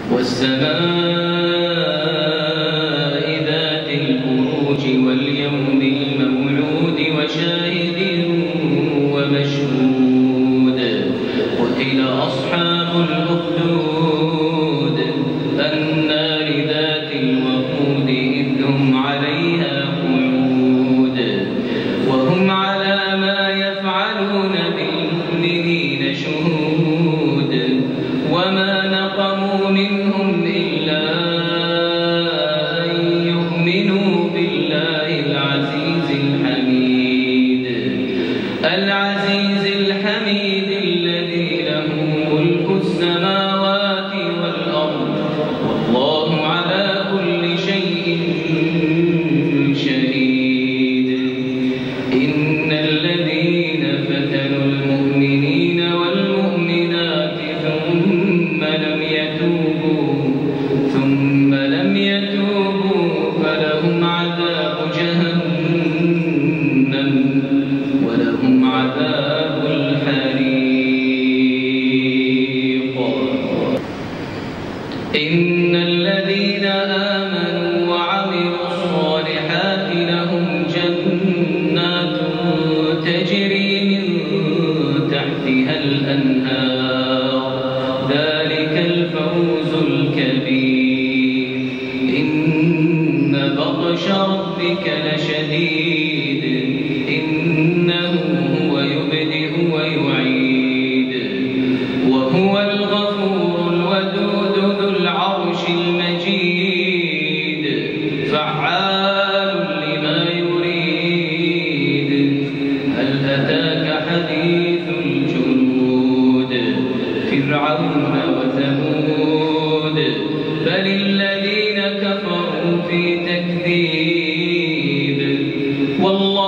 والسماء ذات البروج واليوم الموعود وشاهد ومشهود قتل أصحاب الأخدود النار ذات الوقود إذ هم عليها قعود وهم على ما يفعلون بالمؤمنين شهود وما نقموا منهم إلا أن يؤمنوا بالله العزيز الحميد الذي له ملك السماوات والأرض والله على كل شيء شهيد إن الذين فتنوا المؤمنين والمؤمنات ثم لم يتوبوا فلهم عذاب جهنم ولهم عذاب الحريق إن الذين آمنوا وعملوا الصالحات لهم جنات تجري من تحتها الأنهار ذلك الفوز الكبير إن بطش ربك لشديد إنه هو يبدئ ويعيد وهو الغفور الودود ذو العرش المجيد فعال لما يريد هل أتاك حديث الجنود فرعون وثمود بل الذين كفروا في تكذيب والله